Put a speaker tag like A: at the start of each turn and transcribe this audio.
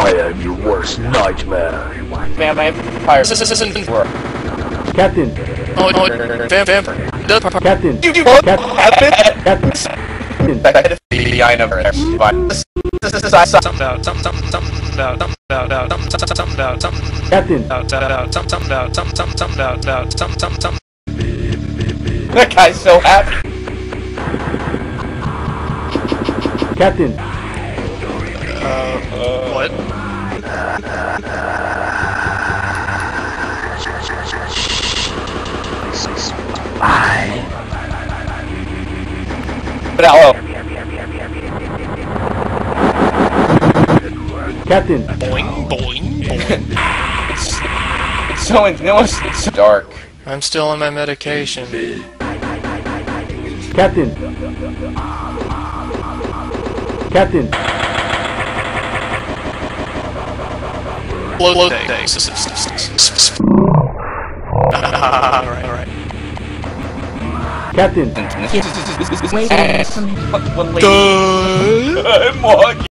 A: I am your worst nightmare.
B: Man, my empire. This isn't work.
C: Captain.
B: Oh, vamp.
C: Captain.
B: You
C: Captain.
B: Captain. I never. This is something about
C: Captain.
B: That guy's so happy.
C: Captain.
B: What? But hello.
C: Captain.
B: Boing. It's so it's so dark. I'm still on my medication.
C: Captain. Captain.
B: Low day. Alright.
C: Captain.
D: Wait,
B: Duh.